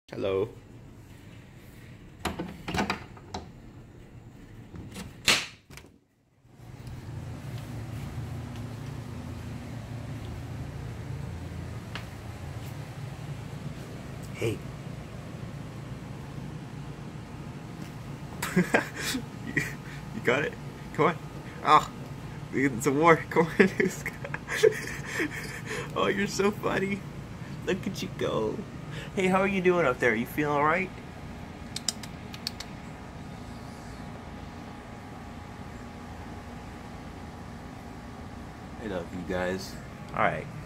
Hello. Hey. you, you got it? Come on. Oh, we get some more. Come on. Oh, you're so funny. Look at you go. Hey, how are you doing up there? You feeling alright? I love you guys. Alright.